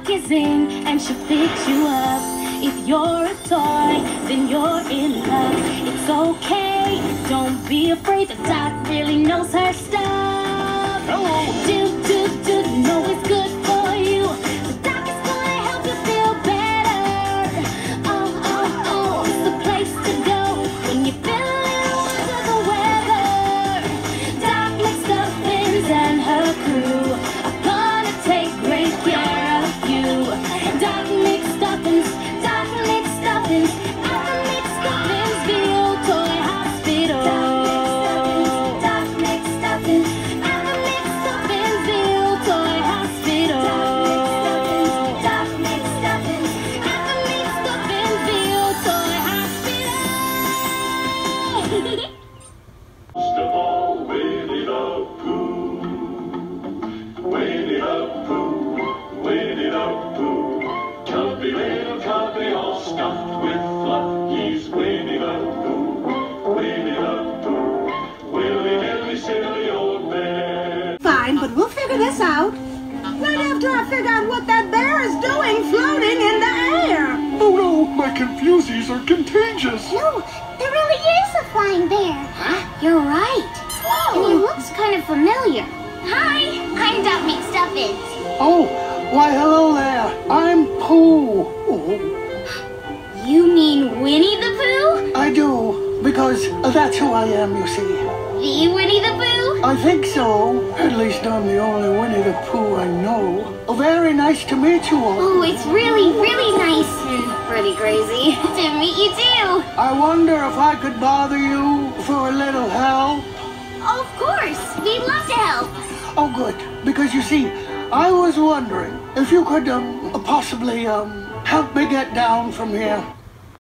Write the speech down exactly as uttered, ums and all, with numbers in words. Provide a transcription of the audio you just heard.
is in and she'll fix you up. If you're a toy, then you're in love. It's okay, don't be afraid. The doc really knows her stuff. Hello. Do, do, do, know it's good for you. The doc is gonna help you feel better. Oh, oh, oh, it's the place to go when you feel a little under the weather. Doc McStuffins and her crew are gonna take great care of you. Doc McStuffins, Doc McStuffins, at the McStuffinsville Toy Hospital. Doc McStuffins, at the McStuffinsville Toy Hospital. Doc McStuffins, at the McStuffinsville Toy Hospital. Most of all, Winnie the Pooh, Winnie the Pooh, Winnie the Pooh. Chubby little cubby, all stuffed with fluff. He's Winnie the Pooh, Winnie the Pooh, willy-nilly, silly old bear. Fine, but we'll figure this out. Right after I figure out what that bear is doing floating in the air. Oh no, my confusies are contagious. No, there really is a flying bear. Huh? You're right. Whoa. And he looks kind of familiar. Hi, I'm Doc McStuffins. Oh, why hello there. I'm Pooh. Oh, You mean Winnie the Pooh? I do, because that's who I am, you see. The Winnie the Pooh? I think so. At least I'm the only Winnie the Pooh I know. Oh, very nice to meet you all. Oh, it's really, really nice and pretty crazy to meet you too. I wonder if I could bother you for a little help. Of course, we'd love to help. Oh, good. Because you see, I was wondering if you could um, possibly um, help me get down from here.